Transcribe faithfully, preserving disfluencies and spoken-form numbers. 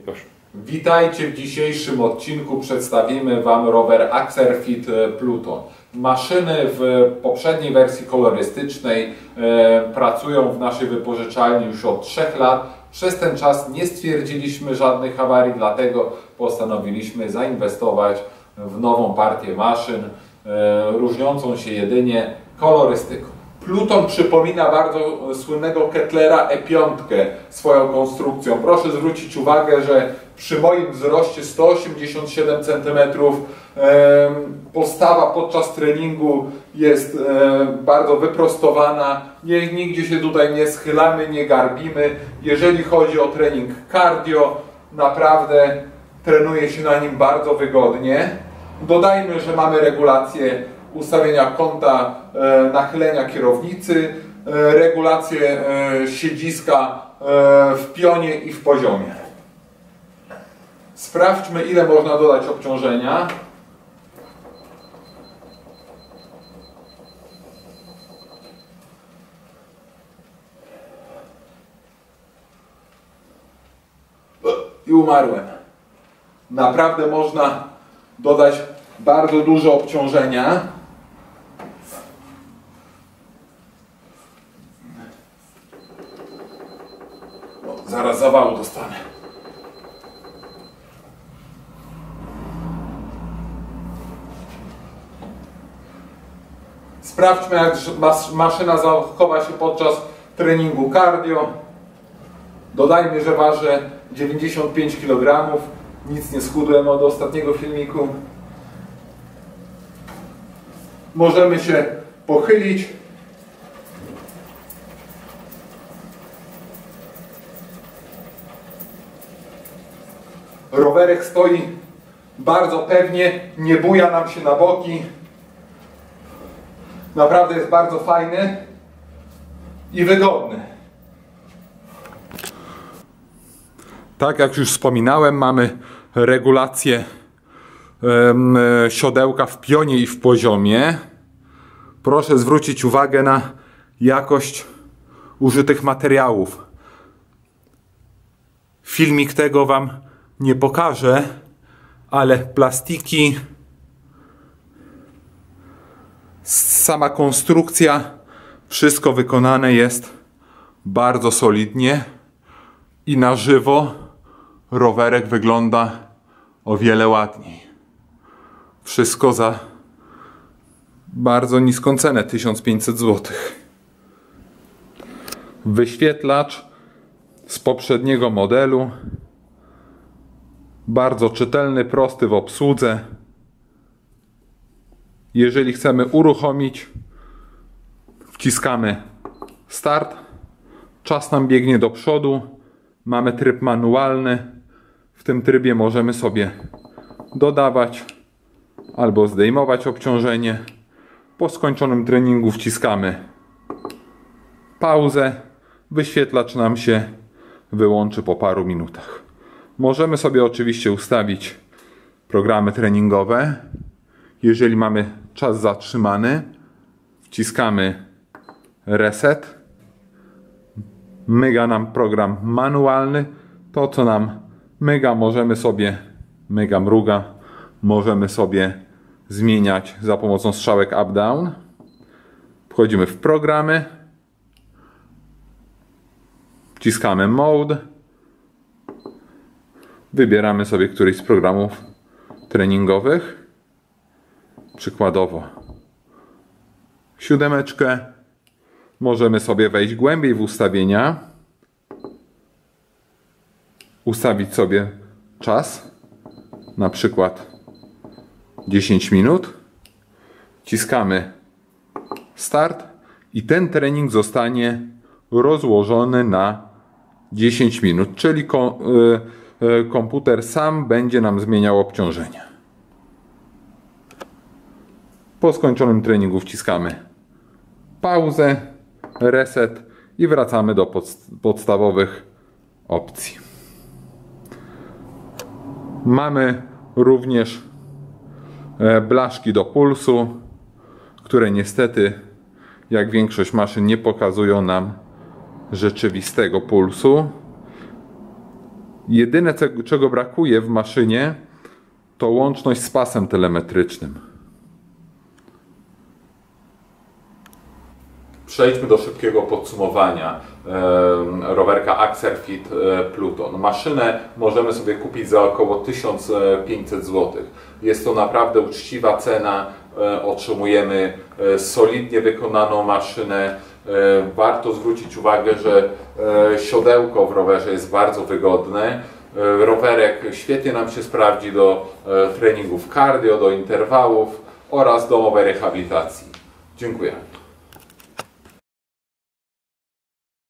Już. Witajcie, w dzisiejszym odcinku przedstawimy Wam rower Axerfit Pluton. Maszyny w poprzedniej wersji kolorystycznej e, pracują w naszej wypożyczalni już od trzech lat. Przez ten czas nie stwierdziliśmy żadnych awarii, dlatego postanowiliśmy zainwestować w nową partię maszyn, e, różniącą się jedynie kolorystyką. Pluton przypomina bardzo słynnego Kettlera E pięć swoją konstrukcją. Proszę zwrócić uwagę, że przy moim wzroście sto osiemdziesiąt siedem centymetrów postawa podczas treningu jest bardzo wyprostowana. Nie, nigdzie się tutaj nie schylamy, nie garbimy. Jeżeli chodzi o trening cardio, naprawdę trenuje się na nim bardzo wygodnie. Dodajmy, że mamy regulację ustawienia kąta e, nachylenia kierownicy, e, regulację e, siedziska e, w pionie i w poziomie. Sprawdźmy, ile można dodać obciążenia. I umarłem. Naprawdę można dodać bardzo dużo obciążenia. O, zaraz zawału dostanę. Sprawdźmy, jak maszyna zachowa się podczas treningu cardio. Dodajmy, że waży dziewięćdziesiąt pięć kilogramów. Nic nie schudłem od ostatniego filmiku. Możemy się pochylić. Rowerek stoi bardzo pewnie, nie buja nam się na boki. Naprawdę jest bardzo fajny i wygodny. Tak jak już wspominałem, mamy regulację um, siodełka w pionie i w poziomie. Proszę zwrócić uwagę na jakość użytych materiałów. Filmik tego Wam nie pokaże, ale plastiki, sama konstrukcja, wszystko wykonane jest bardzo solidnie i na żywo rowerek wygląda o wiele ładniej. Wszystko za bardzo niską cenę, tysiąc pięćset złotych. Wyświetlacz z poprzedniego modelu. Bardzo czytelny, prosty w obsłudze. Jeżeli chcemy uruchomić, wciskamy start. Czas nam biegnie do przodu. Mamy tryb manualny. W tym trybie możemy sobie dodawać albo zdejmować obciążenie. Po skończonym treningu wciskamy pauzę. Wyświetlacz nam się wyłączy po paru minutach. Możemy sobie oczywiście ustawić programy treningowe. Jeżeli mamy czas zatrzymany, wciskamy reset. Myga nam program manualny. To, co nam myga, możemy sobie, myga mruga, możemy sobie zmieniać za pomocą strzałek up-down. Wchodzimy w programy. Wciskamy mode. Wybieramy sobie któryś z programów treningowych. Przykładowo siódemeczkę. Możemy sobie wejść głębiej w ustawienia. Ustawić sobie czas. Na przykład dziesięć minut. Wciskamy start i ten trening zostanie rozłożony na dziesięć minut, czyli kom, y, y, komputer sam będzie nam zmieniał obciążenia. Po skończonym treningu wciskamy pauzę, reset i wracamy do podst podstawowych opcji. Mamy również blaszki do pulsu, które niestety, jak większość maszyn, nie pokazują nam rzeczywistego pulsu. Jedyne, czego brakuje w maszynie, to łączność z pasem telemetrycznym. Przejdźmy do szybkiego podsumowania e, rowerka Axerfit e, Pluton. Maszynę możemy sobie kupić za około tysiąc pięćset złotych. Jest to naprawdę uczciwa cena. E, otrzymujemy e, solidnie wykonaną maszynę. E, warto zwrócić uwagę, że e, siodełko w rowerze jest bardzo wygodne. E, rowerek świetnie nam się sprawdzi do e, treningów cardio, do interwałów oraz domowej rehabilitacji. Dziękuję.